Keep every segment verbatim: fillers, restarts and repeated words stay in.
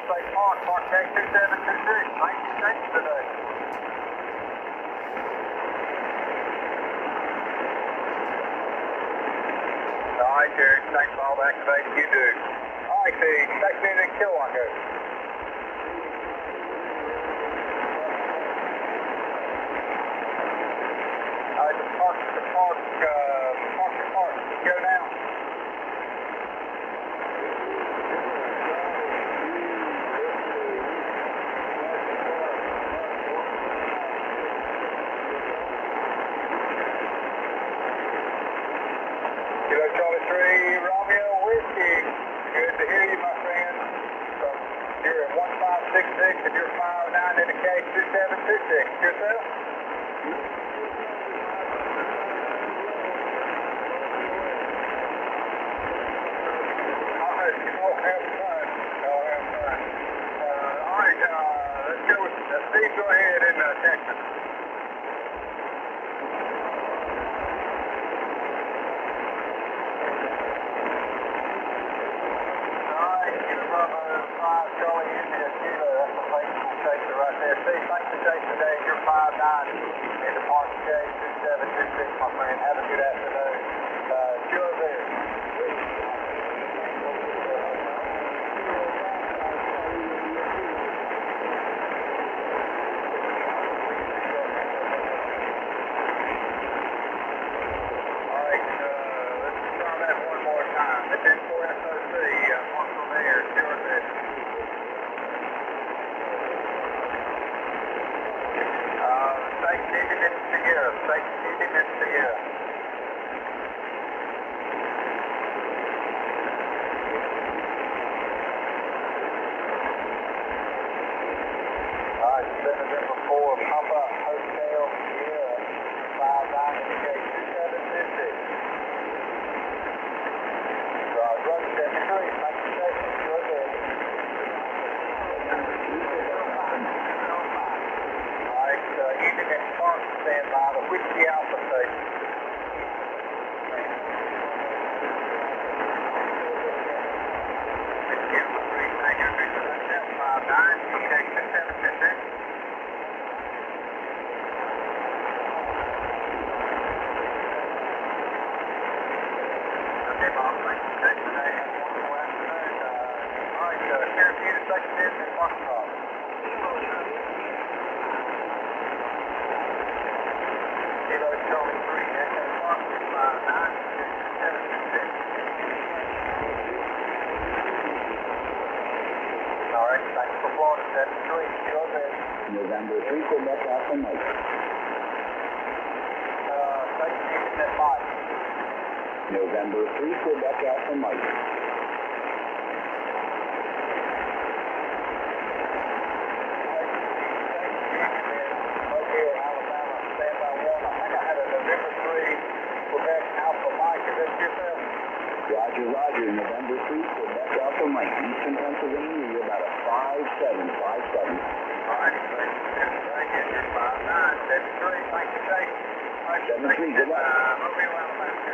Bay Park, Park K two seven two six. Thank you, thank you today. All right, Jerry, thanks for all the activation you do. All right, the next meeting in Kilowatt goes. All right, the park, the park, uh, park, the park, go now. Kilo Charlie three, Romeo Whiskey. Good to hear you, my friend. So you're at one five six six and you're five nine indicate two seven two six. Yourself? All right, you will have fun. I'll have fun. Uh, all right, uh, let's go with uh, Steve. Go ahead and uh, Texas. five Charlie India Kilo, that's a faithful chaser right there. Steve, thanks for chasing today. You're five nine in the Park K two seven two six, my friend. Have a good afternoon. Uh, Kilo there. All right, uh, let's try that one more time. The ten four S O C, uh, what's on there? Kilo there. Stay keeping it together. Stay keeping it together. All right, seven number four, Papa Hotel, Sierra, five nine indicate two seven two six. Uh, run seven three, make the station, go ahead. Uh, Evening and Park stand by the Whiskey Alpha station. Whiskey Alpha three, thank you, five nine, indicate two seven two six. Okay, Bob, thank you, thank you today. Have a wonderful afternoon. Uh, all right, uh, Sheriff Peter, second division, Arkansas. Kilo Charlie three, Echo Park, five nine, two seven two six. All right, thanks for Florida, seven three, Kilo there. November three, Quebec Alpha Mike. Uh, station Evening at Mike. November three, Quebec Alpha Mike. Roger, Roger, November three, Quebec Alpha Mike, Eastern Pennsylvania, you're about a five seven five seven. All right, thank you, five nine, seven three, thank you, Jake. seven three, good luck. Uh, Mobile, Alabama.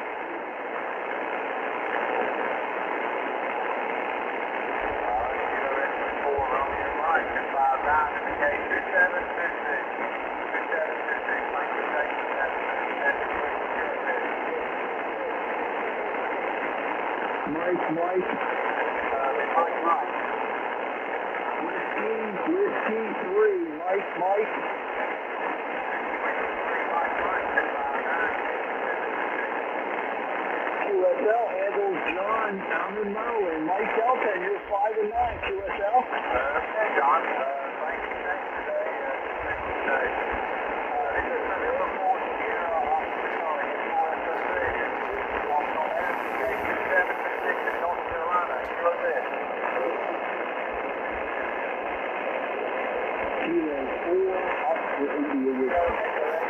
All right, Kilo S four, Romeo Mike, five nine, indicate two seven two six. two seven two six, thank you, Jake. seven three, Mike, Mike. Uh, Mike, Mike. Whiskey, Whiskey three, Mike, Mike. Q S L handles John down in Maryland. Mike Delta, you're five and nine, Q S L. Uh, John, uh, thank you, thank you today. Uh, today. Uh, this is the number four Sierra Hospital in Florida, Pennsylvania. Also on N P K two seven two six in North Carolina. Kilo there. Kilo four, up for India Whiskey.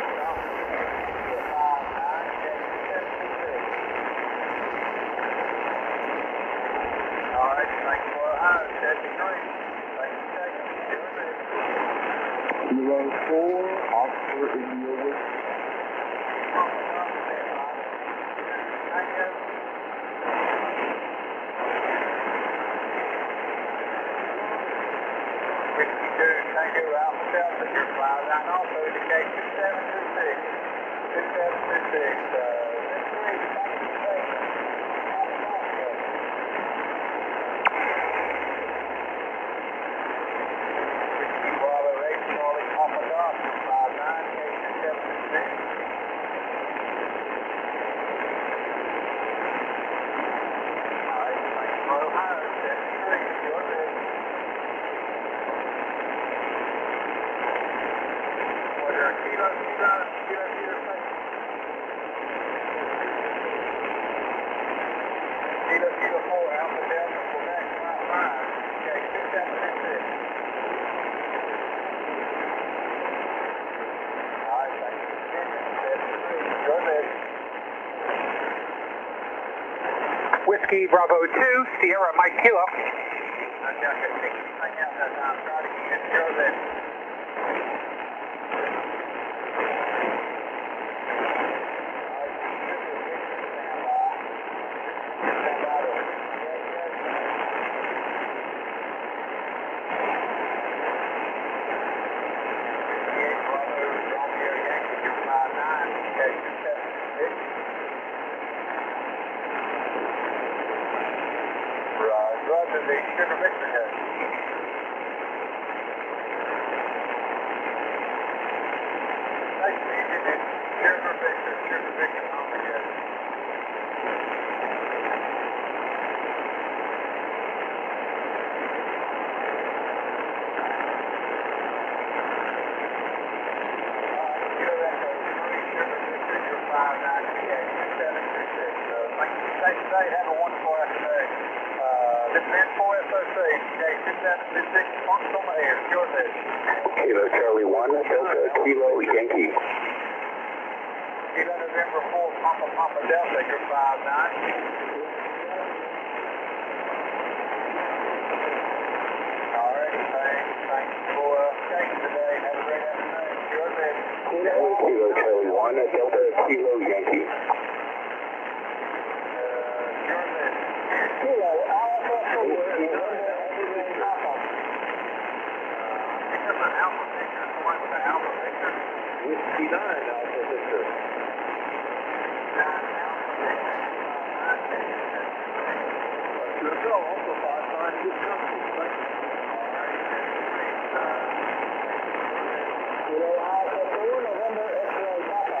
All right, thanks for the hire, seven three. Thank you, Jake. Kilo four, up for India Whiskey. Thank you. Tango Alpha Delta, your five nine also indicate two seven two six. two seven two six. Uh, three, thank you, thank you. Bravo eight, Charlie Papa Doc, five nine, two seven two six. Alright, thank you for Ohio, seventy-three, your bid. Kilo, kilo, kilo, kilo, kilo, kilo, kilo four, Alpha Delta, Quebec, five five, okay, two seven two six. All right, thank you, seventy-three, go ahead. Whiskey Bravo two, Sierra Mike Kilo. I got that thing out that time, try to get it, go ahead. Roger, the Sugar Victor here. Nice to meet you, dude. Sugar Victor, Sugar Victor, oh my God. Kilo Echo three, Sugar Victor, your five nine two eight, two seven two six. So, thank you for staying today. Have a wonderful afternoon. This is N four S O C, okay, two seven two six, Fox on the air, your bid. Kilo Charlie one, Delta, Kilo Yankee. Kilo November four, Papa Papa Delta, your five nine. All right, thanks, thanks for uh, taking today. Have a great afternoon, your bid. Kilo Charlie one, Delta, Kilo Yankee. Uh, your bid. Kilo Alpha four, Picture the Alpha Victor, the one with the Alpha Victor. Whiskey nine, Alpha Victor. Nine Alpha Victor. Two to go, also five nine, good company. Kilo Alpha four, November X-ray Papa.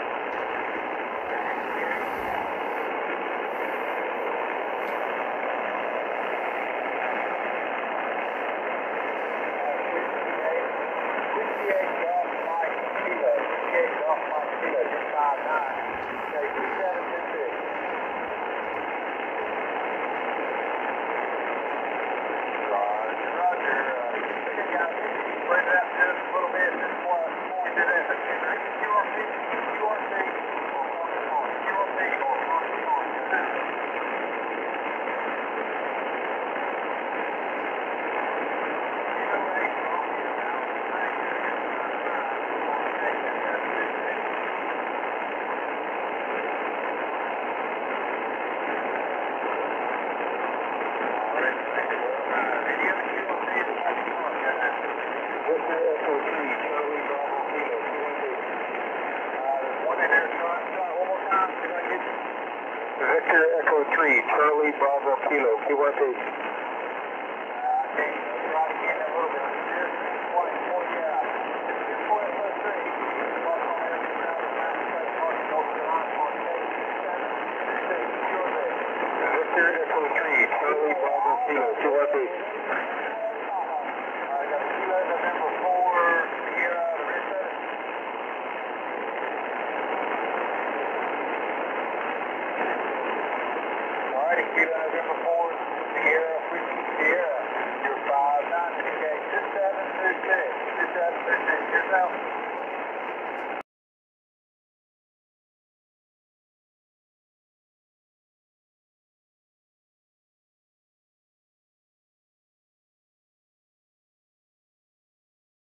sixty-eight Golf Mike Kilo, sixty-eight Golf Mike Kilo, just five nine, okay, two seven two six. Roger, roger, uh, you guys, spread it out just a little bit before, before we do that, but Q R C, Q R C, or on, Q R C, or on, on, Victor Echo three, Charlie Bravo Kilo, Q R P. Uh, okay, try to get a little bit on this. twenty, twenty, uh, this point of those three. Walk on there, get out of the line, try to park it over the line, park it over the line. Sure there. Victor Echo three, Charlie Bravo Kilo, Q R P. I got a Kilo November four, Sierra, the red center. Alrighty, Kilo November four, Sierra, Whiskey Sierra, your five nine, two seven two six, two seven two six, here's out.